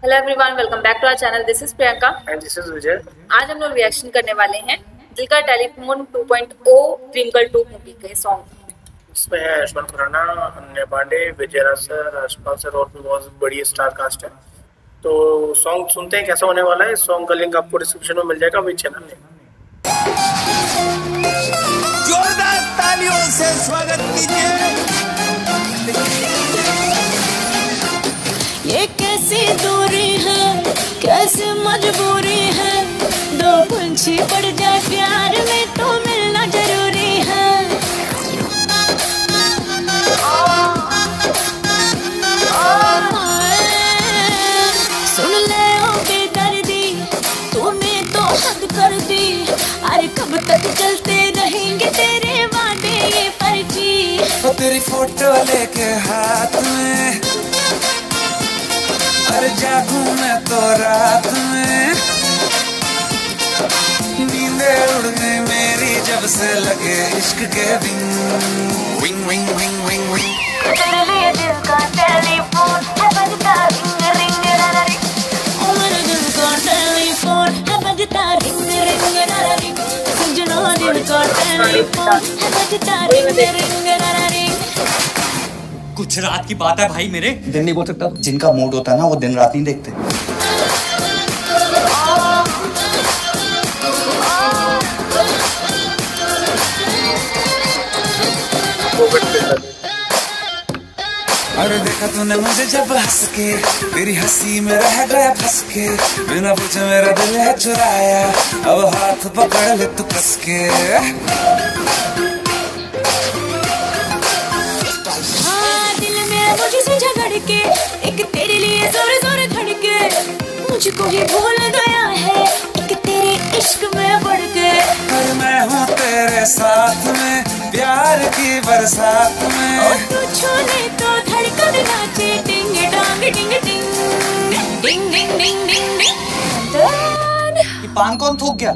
Hello everyone, welcome back to our channel. This is Priyanka and this is Vijay. आज हम लोग reaction करने वाले हैं दिल का टेलीफोन 2.0 ड्रीम गर्ल 2 मूवी के सॉन्ग। इसमें है आयुष्मान खुराना, अनन्या पांडे, विजय राज सर, राजपाल सर और भी बहुत बड़ी स्टार कास्ट है। तो सॉन्ग सुनते हैं कैसा होने वाला है। सॉन्ग का लिंक आपको डिस्क्रिप्शन में मिल जाएगा वही चैनल में। जोरदार तालियों से स्वागत कीजिए। ये कैसी दूरी है, कैसी मजबूरी है, दो पंछी पड़ जाए प्यार में तो मिलना जरूरी है। सुन ले ओ बेदर्दी, तूने तो हद कर दी। अरे कब तक चलते रहेंगे तेरे वादे ये फर्जी। तेरी फोटो लेके हाथ में, अरे जागूं मैं तो रात में। नींदे उड़ गई मेरी जब से लगे इश्क के विंग विंग विंग विंग विंग विंग। तेरे लिए दिल का टेलीफोन है बजता रिंग रिंग रा रिंग। ओ मेरे दिल का टेलीफोन है बजता रिंग रिंग रा रिंग। सजना दिल का टेलीफोन है बजता रिंग रिंग रा रिंग। कुछ रात की बात है भाई मेरे। दिन नहीं बोल सकता, जिनका मूड होता है ना वो दिन रात नहीं देखते। अरे देखा तूने मुझे जब हंस के, तेरी हंसी में रह गया फंस के। बिना पूछे मेरा दिल है चुराया, अब हाथ पकड़ ले तू कस के। मुझसे झगड़ के एक तेरे लिए जोर जोर धड़के। मुझको ही भूल गया है एक तेरे इश्क में बढ़ के। और मैं हूँ तेरे साथ में प्यार की बरसात में। और तू छूने तो धड़कन नाचे डिंग डांग डिंग डिंग डिंग डिंग डिंग डिंग डिंग। ये पान कौन थूक गया?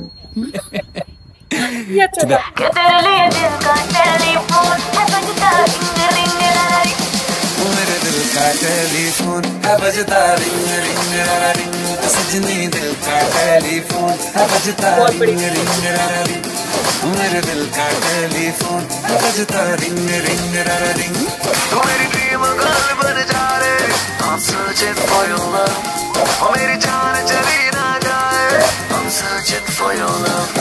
ये अच्छा था। तेरे लिए दिल का टेलीफोन है बजता रिंग रिंग रा रिंग। मेरे दिल का टेलीफोन है बजता रिंग रिंग रा रिंग। सजनी दिल का टेलीफोन है बजता रिंग रिंग रा रिंग। मेरे दिल का टेलीफोन है बजता रिंग रिंग रा रिंग। तू मेरी ड्रीम गर्ल बन जा रे, I'm searching for your love। ओ मेरी जान चली ना जाए, I'm searching for your love।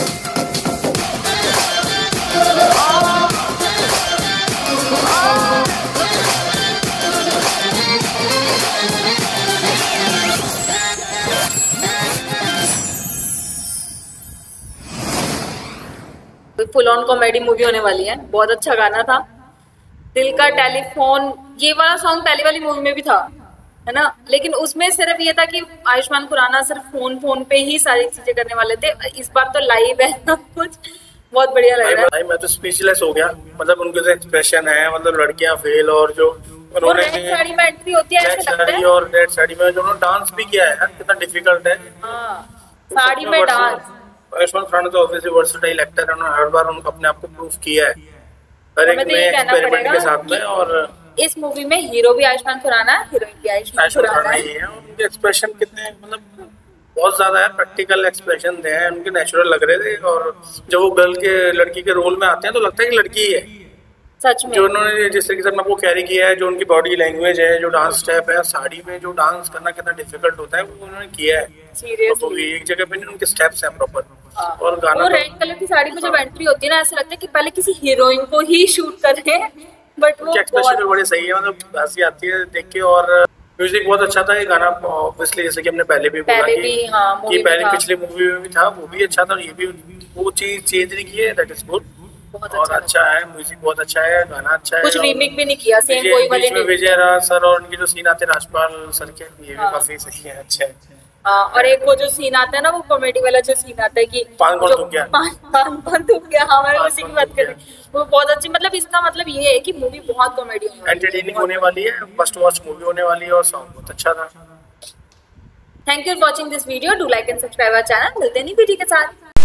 Full on comedy movie होने वाली है। बहुत अच्छा गाना था दिल का टेलीफोन। ये वाला सॉन्ग पहले वाली मूवी में भी था, है ना। लेकिन उसमें सिर्फ ये था कि आयुष्मान खुराना सिर्फ फोन पे ही सारी चीजें करने वाले थे। इस बार तो लाइव है कुछ बहुत बढ़िया लग रहा है। मैं तो स्पीचलेस हो गया। मतलब उनके जो एक्सप्रेशन है, मतलब लड़कियां फेल और जो उन्होंने रेड साड़ी में एंट्री होती है ऐसे लगता है। और रेड साड़ी में जो उन्होंने डांस भी किया है, कितना डिफिकल्ट है। साड़ी में डांस। आयुष्मान खुराना तो ऑब्वियसली वर्सेटाइल एक्टर है, उन्होंने हर बार उनको अपने आप को प्रूव किया है हर एक नए एक्सपेरिमेंट के साथ में। और इस मूवी में हीरो भी आयुष्मान खुराना, हीरोइन भी आयुष्मान खुराना ही है। उनके एक्सप्रेशन कितने मतलब बहुत ज्यादा है, प्रैक्टिकल एक्सप्रेशन थे, उनके नेचुरल लग रहे थे। और जब वो लड़की के रोल में आते हैं तो लगता है कि लड़की ही है सच में। जो उन्होंने जिस तरीके से अपने को कैरी किया है, जो उनकी बॉडी लैंग्वेज है, जो डांस स्टेप है, साड़ी में जो डांस करना कितना डिफिकल्ट होता है वो उन्होंने किया है। सीरियसली तो एक जगह पे उनके स्टेप्स हैं प्रॉपर। और गाना वो रेड कलर की साड़ी में जब एंट्री होती है ना, ऐसा लगता है कि पहले किसी हीरोइन को ही शूट कर रहे हैं। बट वो एक्सप्रेशन भी बड़े सही है, मतलब हंसी आती है देख के। और म्यूजिक बहुत अच्छा था। ये गाना ऑब्वियसली जैसे कि हमने पहले भी बोला कि पहले पिछली मूवी में भी था, वो भी अच्छा था। और ये भी वो चीज चेंज नहीं की है, दैट इज गुड। और अच्छा है, म्यूजिक बहुत अच्छा है, गाना अच्छा है। कुछ रीमेक भी नहीं किया, सेम वही वाले नहीं। विजय राज सर और उनके जो सीन आते हैं राजपाल सर के, ये भी काफी सही है, अच्छे हैं। और एक वो जो सीन आता है ना, वो कॉमेडी वाला जो सीन आता है कि पान थूक गया, पान थूक गया, हमारे उसी की बात करें, वो बहुत अच्छी। मतलब इसका मतलब ये है कि मूवी बहुत कॉमेडी एंटरटेनिंग होने वाली है, फर्स्ट वॉच मूवी होने वाली है। और सॉन्ग बहुत अच्छा था। Thank you for watching this video. Do like and subscribe our channel. मिलते हैं नई वीडियो के साथ।